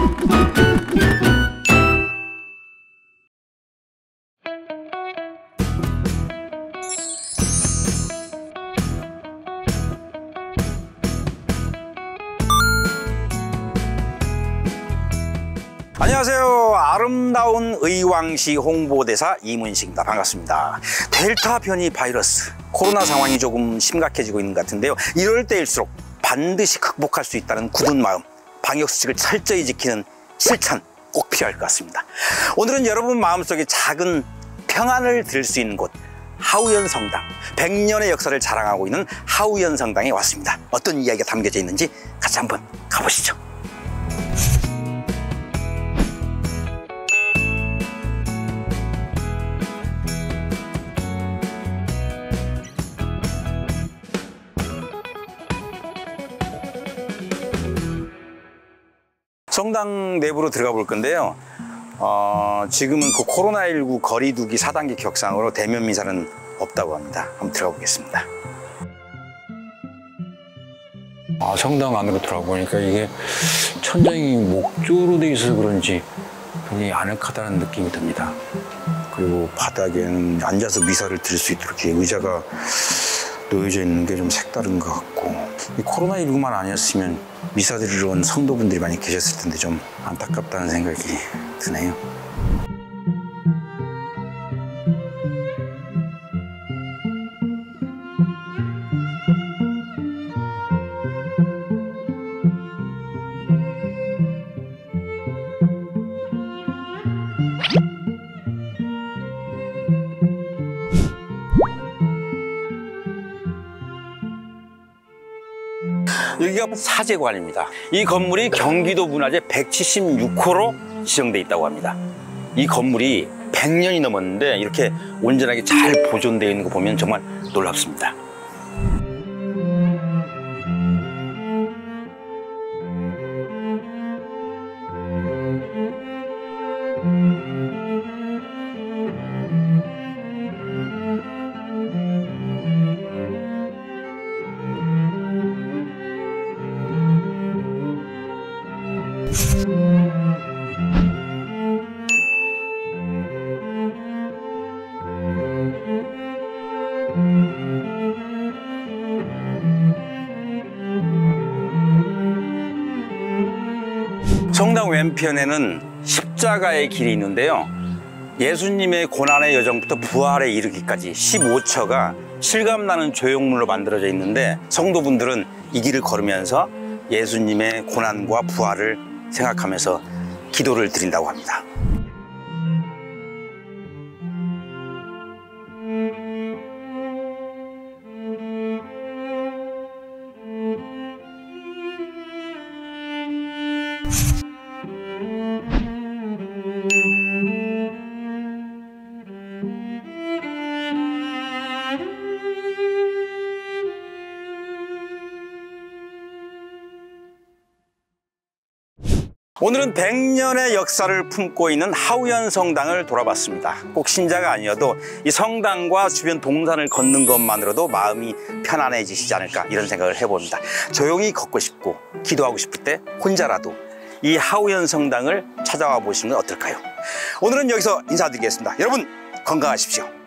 안녕하세요. 아름다운 의왕시 홍보대사 이문식입니다. 반갑습니다. 델타 변이 바이러스, 코로나 상황이 조금 심각해지고 있는 것 같은데요. 이럴 때일수록 반드시 극복할 수 있다는 굳은 마음, 방역수칙을 철저히 지키는 실천 꼭 필요할 것 같습니다. 오늘은 여러분 마음속에 작은 평안을 드릴 수 있는 곳, 하우연 성당, 100년의 역사를 자랑하고 있는 하우연 성당에 왔습니다. 어떤 이야기가 담겨져 있는지 같이 한번 가보시죠. 성당 내부로 들어가 볼 건데요. 지금은 그 코로나19 거리두기 4단계 격상으로 대면 미사는 없다고 합니다. 한번 들어가 보겠습니다. 성당 안으로 들어가 보니까 이게 천장이 목조로 돼 있어서 그런지 굉장히 아늑하다는 느낌이 듭니다. 그리고 바닥에는 앉아서 미사를 드릴 수 있도록 이렇게 의자가 놓여져 있는 게 좀 색다른 것 같고, 이 코로나19만 아니었으면 미사 드리러 온 성도분들이 많이 계셨을 텐데 좀 안타깝다는 생각이 드네요. 여기가 사제관입니다. 이 건물이 경기도 문화재 176호로 지정돼 있다고 합니다. 이 건물이 100년이 넘었는데 이렇게 온전하게 잘 보존되어 있는 거 보면 정말 놀랍습니다. 성당 왼편에는 십자가의 길이 있는데요. 예수님의 고난의 여정부터 부활에 이르기까지 15처가 실감나는 조형물로 만들어져 있는데, 성도분들은 이 길을 걸으면서 예수님의 고난과 부활을 생각하면서 기도를 드린다고 합니다. 오늘은 100년의 역사를 품고 있는 하우연 성당을 돌아봤습니다. 꼭 신자가 아니어도 이 성당과 주변 동산을 걷는 것만으로도 마음이 편안해지시지 않을까, 이런 생각을 해봅니다. 조용히 걷고 싶고 기도하고 싶을 때 혼자라도 이 하우연 성당을 찾아와 보시는 건 어떨까요? 오늘은 여기서 인사드리겠습니다. 여러분 건강하십시오.